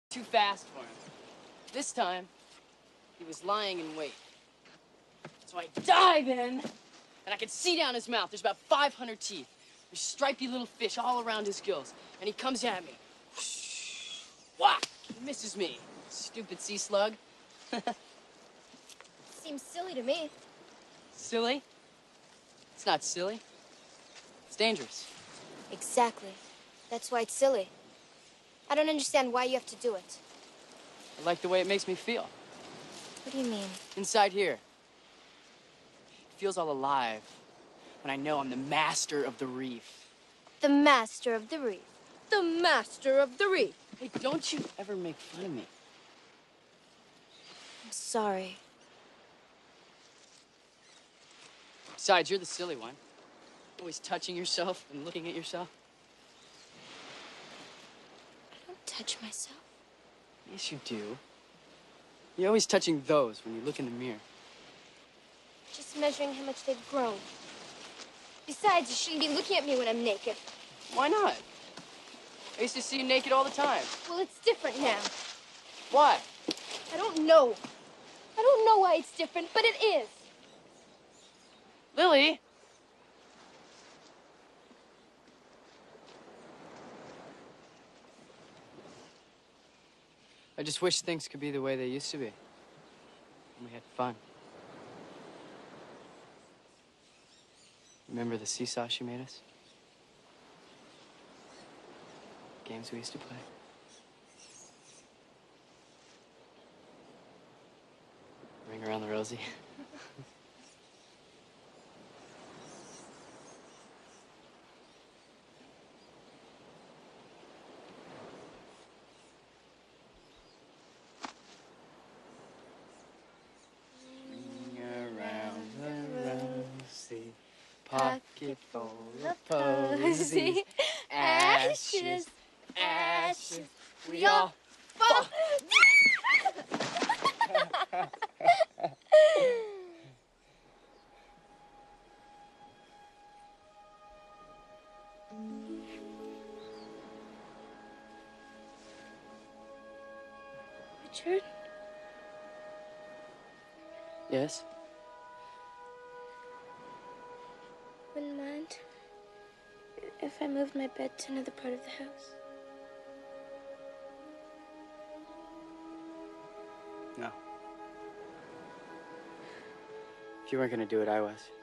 Too fast for him. This time, he was lying in wait. So I dive in, and I can see down his mouth. There's about 500 teeth. There's stripy little fish all around his gills. And he comes at me. Whack! He misses me. Stupid sea slug. Seems silly to me. Silly? It's not silly. It's dangerous. Exactly. That's why it's silly. I don't understand why you have to do it. I like the way it makes me feel. What do you mean? Inside here. It feels all alive when I know I'm the master of the reef. The master of the reef. The master of the reef. Hey, don't you ever make fun of me. I'm sorry. Besides, you're the silly one. Always touching yourself and looking at yourself. I don't touch myself. Yes, you do. You're always touching those when you look in the mirror. Just measuring how much they've grown. Besides, you shouldn't be looking at me when I'm naked. Why not? I used to see you naked all the time. Well, it's different now. Why? I don't know. I don't know why it's different, but it is. Lilli! I just wish things could be the way they used to be. When we had fun. Remember the seesaw she made us? Games we used to play. Ring around the rosy. Pocket full of posies, ashes, ashes, we all fall. Richard? Yes? Wouldn't mind if I moved my bed to another part of the house. No. If you weren't gonna do it, I was.